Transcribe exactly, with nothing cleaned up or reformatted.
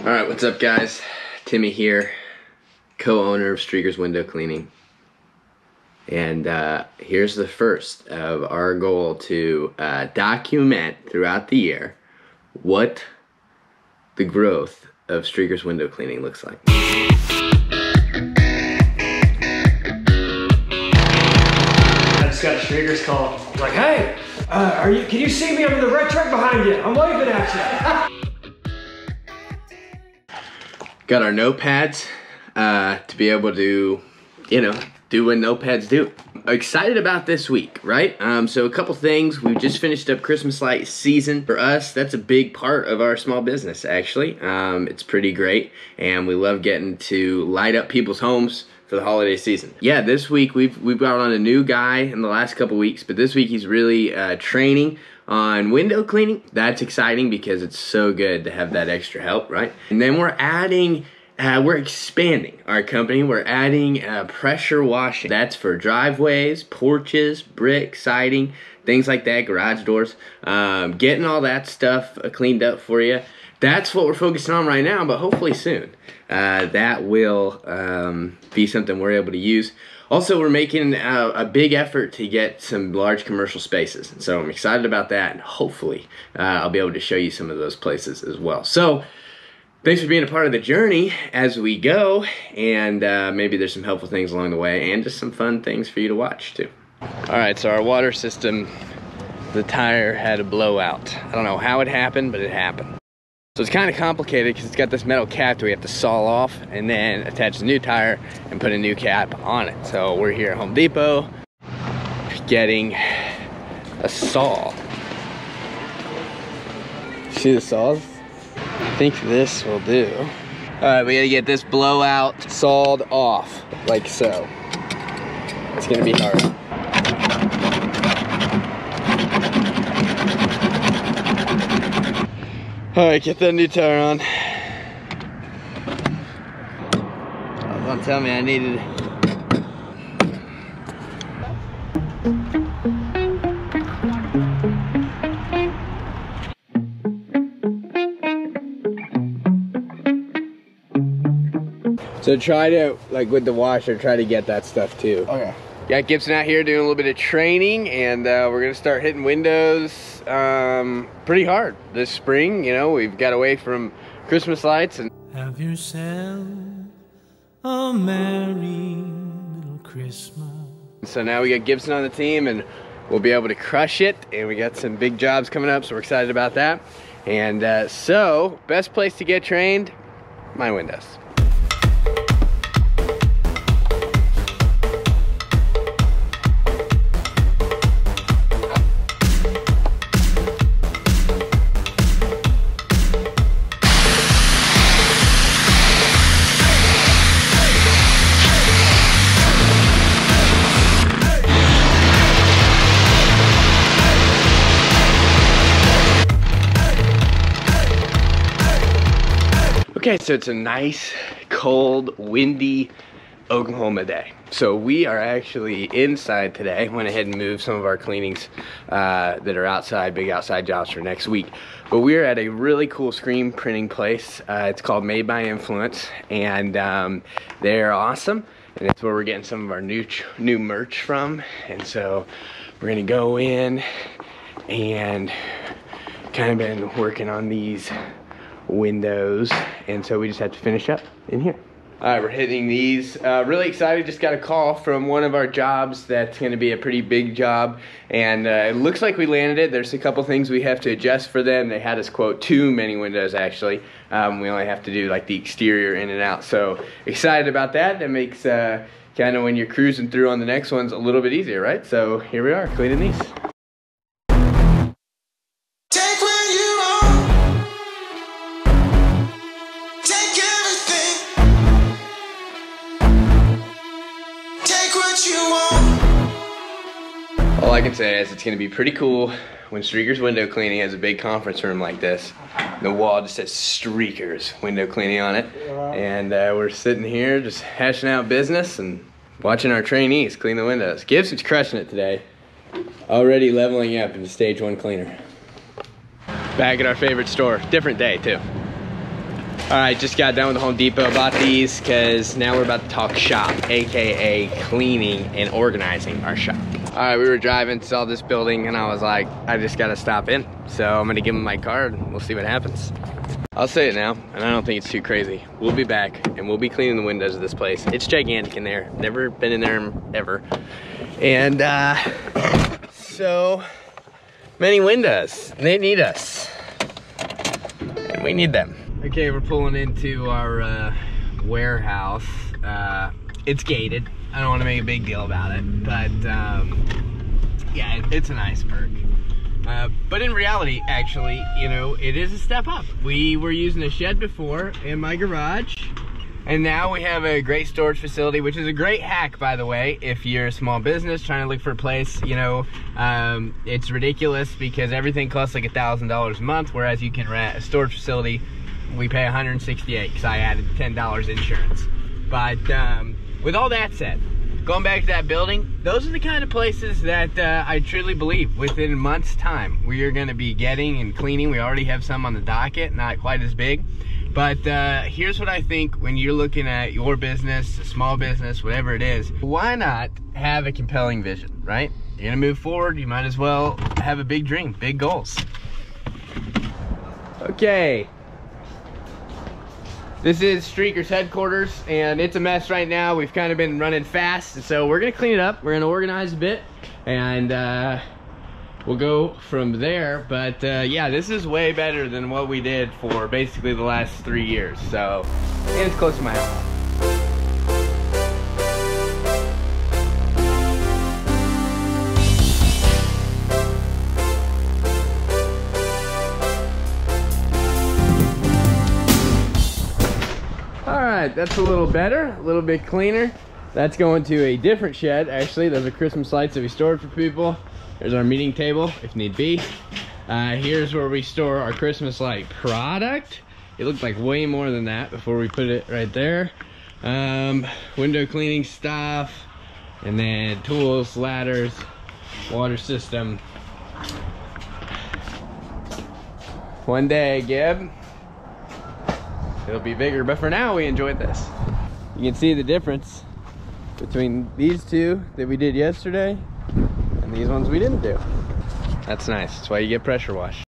Alright, what's up guys? Timmy here, co-owner of Streakers Window Cleaning. And uh, here's the first of our goal to uh, document throughout the year what the growth of Streakers Window Cleaning looks like. I just got a Streakers call. Like, hey, uh, are you? Can you see me? I'm in the red truck behind you. I'm waving at you. Got our notepads uh, to be able to, you know, do what notepads do. Excited about this week, right? Um, so a couple things. We've just finished up Christmas light season. For us, that's a big part of our small business, actually. Um, it's pretty great, and we love getting to light up people's homes for the holiday season. Yeah, this week we've we've got on a new guy in the last couple weeks, but this week he's really uh, training on window cleaning. That's exciting because it's so good to have that extra help, right? And then we're adding, uh, we're expanding our company. We're adding uh, pressure washing. That's for driveways, porches, brick, siding, things like that, garage doors. Um, getting all that stuff uh, cleaned up for you. That's what we're focusing on right now, but hopefully soon. Uh, that will um, be something we're able to use. Also, we're making a, a big effort to get some large commercial spaces. So I'm excited about that, and hopefully uh, I'll be able to show you some of those places as well. So thanks for being a part of the journey as we go, and uh, maybe there's some helpful things along the way and just some fun things for you to watch too. All right, so our water system, the tire had a blowout. I don't know how it happened, but it happened. So it's kind of complicated because it's got this metal cap that we have to saw off and then attach the new tire and put a new cap on it. So we're here at Home Depot getting a saw. See the saws? I think this will do. All right, we gotta get this blowout sawed off like so. It's gonna be hard. All right, get that new tire on. Oh, don't tell me I needed. So try to, like with the washer, try to get that stuff too. Okay. Got Gibson out here doing a little bit of training, and uh, we're gonna start hitting windows um, pretty hard this spring. You know, we've got away from Christmas lights and have yourself a merry little Christmas. So now we got Gibson on the team, and we'll be able to crush it. And we got some big jobs coming up, so we're excited about that. And uh, so, best place to get trained, my windows. Okay, so it's a nice, cold, windy Oklahoma day. So we are actually inside today. Went ahead and moved some of our cleanings uh, that are outside, big outside jobs for next week. But we're at a really cool screen printing place. Uh, it's called Made by Influence, and um, they're awesome. And that's where we're getting some of our new new merch from. And so we're gonna go in and kind of been working on these windows, and so we just have to finish up in here. All right, we're hitting these. Uh, really excited, just got a call from one of our jobs that's gonna be a pretty big job, and uh, it looks like we landed it. There's a couple things we have to adjust for them. They had us quote too many windows actually. Um, we only have to do like the exterior in and out, so excited about that. That makes uh, kind of when you're cruising through on the next ones a little bit easier, right? So here we are, cleaning these. All I can say is it's gonna be pretty cool when Streakers Window Cleaning has a big conference room like this. The wall just says Streakers Window Cleaning on it. And uh, we're sitting here just hashing out business and watching our trainees clean the windows. Gibson's crushing it today. Already leveling up into stage one cleaner. Back at our favorite store, different day too. All right, just got done with the Home Depot. Bought these because now we're about to talk shop, A K A cleaning and organizing our shop. All right, we were driving, saw this building, and I was like, I just gotta stop in. So I'm gonna give them my card and we'll see what happens. I'll say it now, and I don't think it's too crazy. We'll be back and we'll be cleaning the windows of this place. It's gigantic in there. Never been in there ever. And uh, so many windows. They need us. And we need them. Okay, we're pulling into our uh, warehouse. Uh, it's gated. I don't want to make a big deal about it, but um, yeah, it, it's a nice perk. Uh, but in reality, actually, you know, it is a step up. We were using a shed before in my garage, and now we have a great storage facility, which is a great hack, by the way, if you're a small business trying to look for a place. You know, um, it's ridiculous because everything costs like a thousand dollars a month, whereas you can rent a storage facility. We pay one hundred sixty-eight because I added ten dollars insurance. But um, with all that said, going back to that building, those are the kind of places that uh, I truly believe within a month's time we are going to be getting and cleaning. We already have some on the docket, not quite as big. But uh, here's what I think when you're looking at your business, a small business, whatever it is, why not have a compelling vision, right? You're going to move forward, you might as well have a big dream, big goals. Okay. This is Streaker's headquarters, and it's a mess right now. We've kind of been running fast, so we're gonna clean it up. We're gonna organize a bit, and uh, we'll go from there. But uh, yeah, this is way better than what we did for basically the last three years. So, and it's close to my house. That's a little better, a little bit cleaner. That's going to a different shed. Actually, those are Christmas lights that we stored for people. There's our meeting table if need be. Uh, here's where we store our Christmas light product. It looked like way more than that before we put it right there. Um, window cleaning stuff, and then tools, ladders, water system. One day, Gib, it'll be bigger, but for now we enjoyed this. You can see the difference between these two that we did yesterday and these ones we didn't do. That's nice. That's why you get pressure wash.